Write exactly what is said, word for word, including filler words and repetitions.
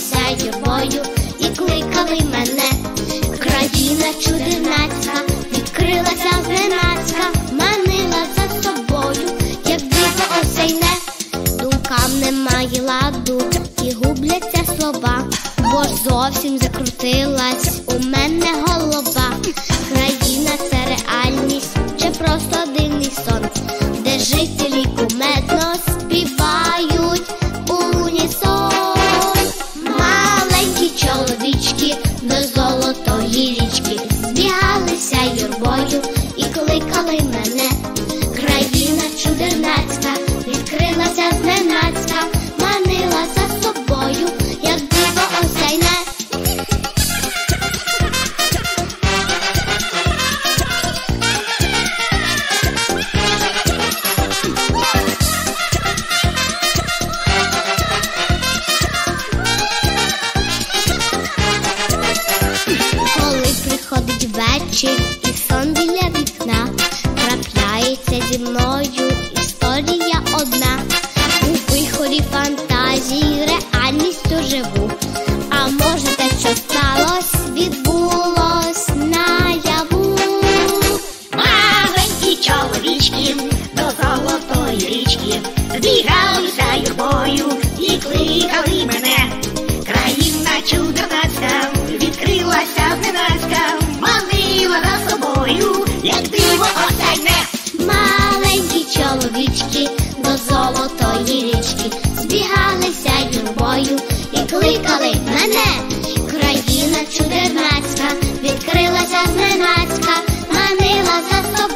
збігалися юрбою і кликали мене. Країна чудернацька відкрилася зненацька, манила за собою, як диво осяйне. Думкам немає ладу і губляться слова, бо ж зовсім закрутилась у мене голова. Країна — це реальність чи просто дивний сон, де жителі кумедно співають у унісон. Маленькі чоловічки до золотої річки збігалися юрбою і кликали мене. Країна чудернацька відкрилася зненацька, манила за собою, як диво осяйне. Коли приходить вечір і сон біля вікна, трапляється зі мною історія одна. У вихорі фантазії реальністю живу, а може те, що сталось, відбулось наяву. Маленькі чоловічки до золотої річки збігалися юрбою і кликали мене. Країна чудернацька відкрилася зненацька, манила за собою, як диво осяйне. Маленькі чоловічки до золотої річки збігалися юрбою і кликали мене. Країна чудернацька відкрилася зненацька, манила за собою.